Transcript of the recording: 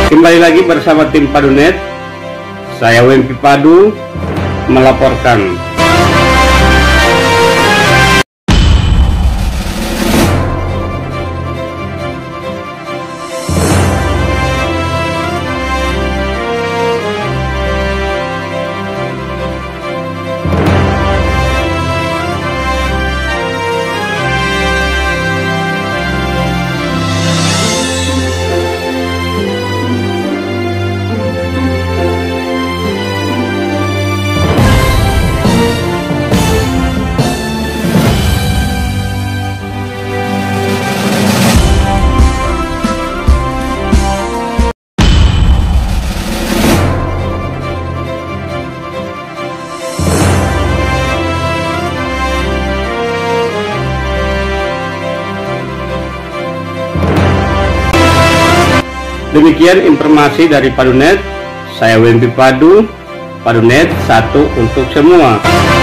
Kembali lagi bersama tim Padunet. Saya Wempi Padu melaporkan. Demikian informasi dari Padunet. Saya Wempi Padu, Padunet satu untuk semua.